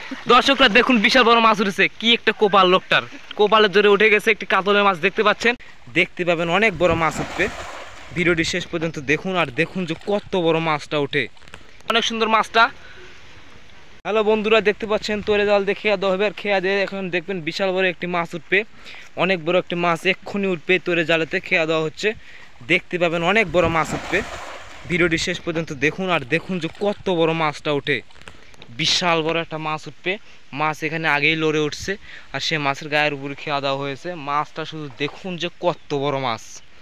দর্শকরা দেখুন বিশাল বড় মাছ উঠেছে, কি একটা কোপাল লোকটার, কোপালের জোরে উঠে গেছে একটি কাতলের মাছ। দেখতে পাচ্ছেন, দেখতে পাবেন অনেক বড় মাছ উঠবে। ভিডিওটি শেষ পর্যন্ত দেখুন আর দেখুন যে কত বড় মাছটা ওঠে, অনেক সুন্দর মাছটা। হ্যালো বন্ধুরা, দেখতে পাচ্ছেন তোরে জাল দিয়ে খেয়া দেওয়া হবে, আর খেয়া দিয়ে এখন দেখবেন বিশাল বড় একটি মাছ উঠবে, অনেক বড় একটি মাছ এক্ষুনি উঠবে। তোরে জালেতে খেয়া দেওয়া হচ্ছে, দেখতে পাবেন অনেক বড় মাছ উঠবে। ভিডিওটি শেষ পর্যন্ত দেখুন আর দেখুন যে কত বড় মাছটা ওঠে, বিশাল বড় একটা মাছ উঠবে। মাছ এখানে আগেই লড়ে উঠছে আর সে মাছের গায়ের উপরে খেয়া দেওয়া হয়েছে। মাছটা শুধু দেখুন যে কত বড় মাছ।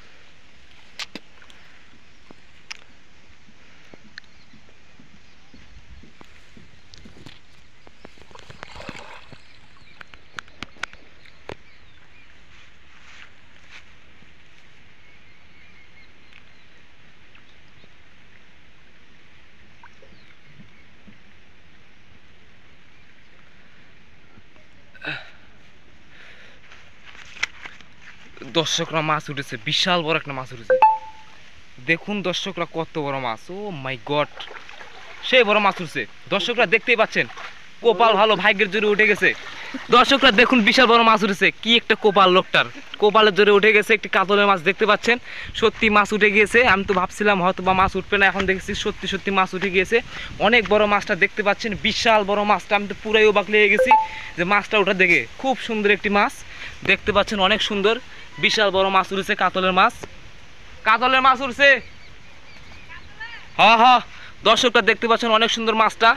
দর্শকরা মাছ উঠেছে, বিশাল বড় একটা মাছ উঠেছে। দেখুন দর্শকরা কত বড় মাছ, ও মাই গড, সেই বড় মাছ উঠছে। দর্শকরা দেখতেই পাচ্ছেন, কোপাল ভালো, ভাগ্যের জোরে উঠে গেছে। দর্শকরা দেখুন বিশাল বড় মাছ উঠেছে, কি একটা কোপাল লোকটার, কোপালের জোরে উঠে গেছে একটি কাতলের মাছ। দেখতে পাচ্ছেন সত্যি মাছ উঠে গিয়েছে। আমি তো ভাবছিলাম হয়তো বা মাছ উঠবে না, এখন দেখছি সত্যি সত্যি মাছ উঠে গিয়েছে। অনেক বড় মাছটা দেখতে পাচ্ছেন, বিশাল বড় মাছটা। আমি তো পুরাই অবাক লেগে গেছি যে মাছটা ওঠা দেখে। খুব সুন্দর একটি মাছ দেখতে পাচ্ছেন, অনেক সুন্দর বিশাল বড় মাছ উঠেছে, কাতলের মাছ। কাতলের মাছ উঠছে, হ্যাঁ হ্যাঁ। দর্শকরা দেখতে পাচ্ছেন অনেক সুন্দর মাছটা।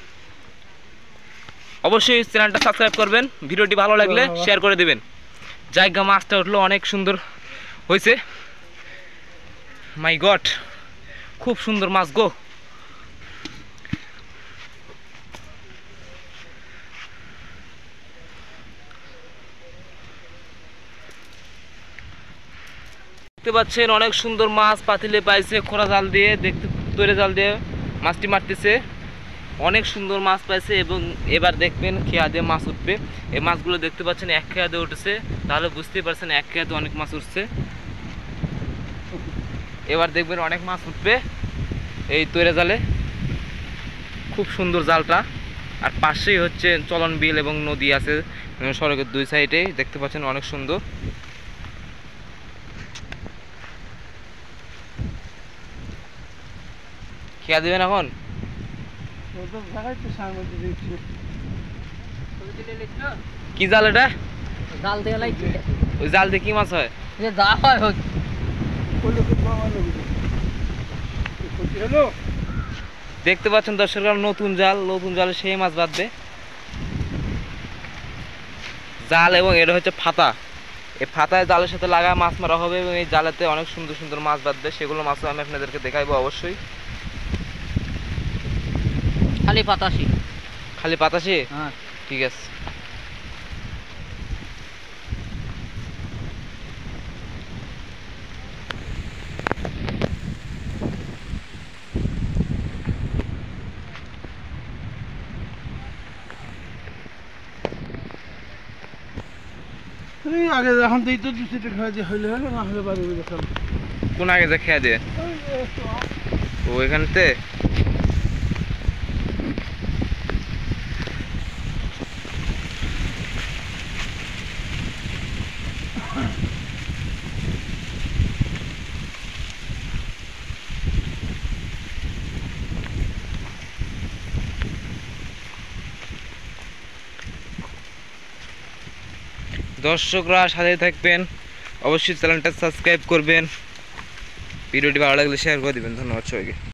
অবশ্যই চ্যানেলটা সাবস্ক্রাইব করবেন, ভিডিওটি ভালো লাগলে শেয়ার করে দেবেন। জায়গা মাছটা উঠলো, অনেক সুন্দর হয়েছে। মাই গড, খুব সুন্দর মাছ গো। দেখতে পাচ্ছেন অনেক সুন্দর মাছ পাতিলে পাইছে, খোরা জাল দিয়ে, দেখতে তৈরি জাল দিয়ে মাছটি মারতেছে। অনেক সুন্দর মাছ পাইছে এবং এবার দেখবেন খেয়া দিয়ে মাছ উঠবে। এই মাছগুলো দেখতে পাচ্ছেন এক খেয়া দিয়ে উঠেছে, তাহলে বুঝতেই পারছেন এক খেয়া দিয়ে অনেক মাছ উঠছে। এবার দেখবেন অনেক মাছ উঠবে এই তৈরি জালে। খুব সুন্দর জালটা, আর পাশেই হচ্ছে চলন বিল এবং নদী আছে সড়কের দুই সাইডে। দেখতে পাচ্ছেন অনেক সুন্দর। খেয়া দিবেন এখন, কি জাল এটা? জাল দিয়ে লাইছি। ওই জাল দিয়ে কি মাছ হয়? যে যা হয় হোক। দেখতে পাচ্ছেন দর্শকরা নতুন জাল, নতুন জালে সেই মাছ বাঁধবে জাল। এবং এটা হচ্ছে ফাতা, এই ফাতায় জালের সাথে লাগা মাছ মারা হবে এবং এই জালেতে অনেক সুন্দর সুন্দর মাছ বাঁধবে। সেগুলো মাছও আমি আপনাদেরকে দেখাইবো অবশ্যই। খালি পাতাসি, খালি পাতাসি, হ্যাঁ ঠিক আছে। আগে যখন দিই তো দু সিটে খাওয়া দিয়ে হইলে হলো, না হলে বাড়ি দেখাম। কোন আগে যা খেয়া দিয়ে ও এখানতে। দর্শকরা সাথে থাকবেন, অবশ্যই চ্যানেলটা সাবস্ক্রাইব করবেন, ভিডিওটি ভালো লাগলে শেয়ার করে দিবেন। ধন্যবাদ সবাইকে।